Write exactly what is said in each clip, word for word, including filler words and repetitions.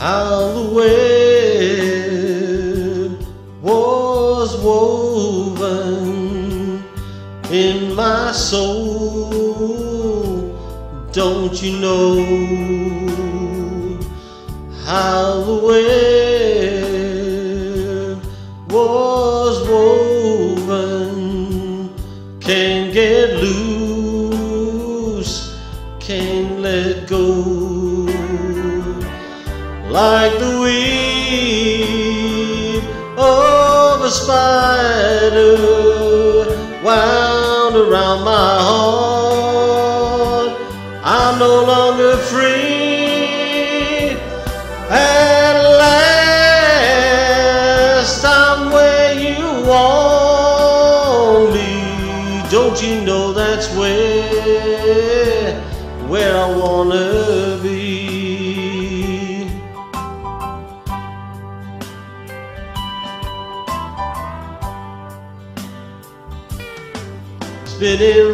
how the web was woven in my soul. Don't you know how the web was woven? Can't get loose, can't let go. Like the weave of a spider wound around my heart, I'm no longer free. At last I'm where you want me. Don't you know that's where, where I wanna be? Spinning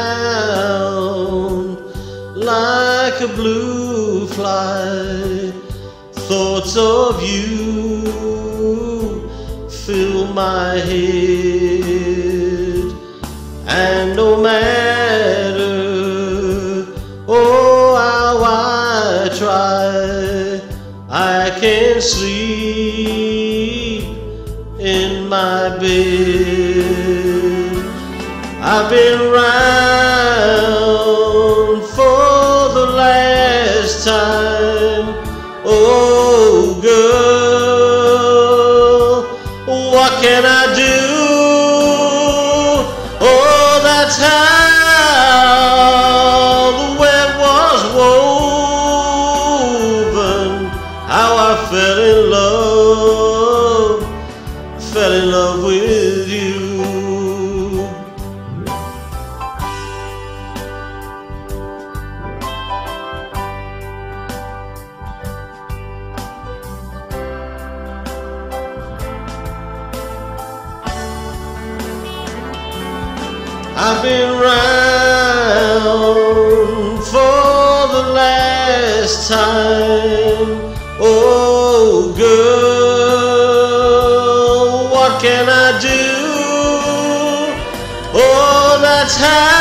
round like a blue fly, thoughts of you fill my head, and no matter oh how I try, I can't sleep in my bed. I've been round for the last time. Oh girl, what can I do? Oh, that's how the web was woven. How I fell in love, fell in love with you. I've been round for the last time. Oh girl, what can I do? Oh, that's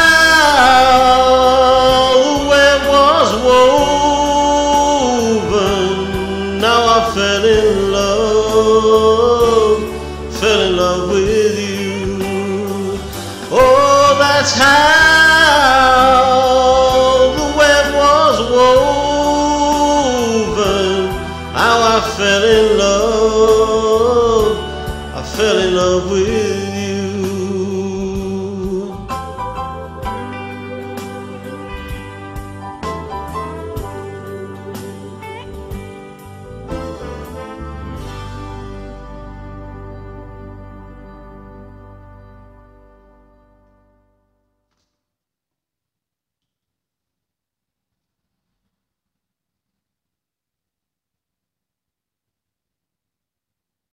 how the web was woven. Now I fell in love, fell in love with you. Oh, that's how the web was woven. How I fell in love, I fell in love with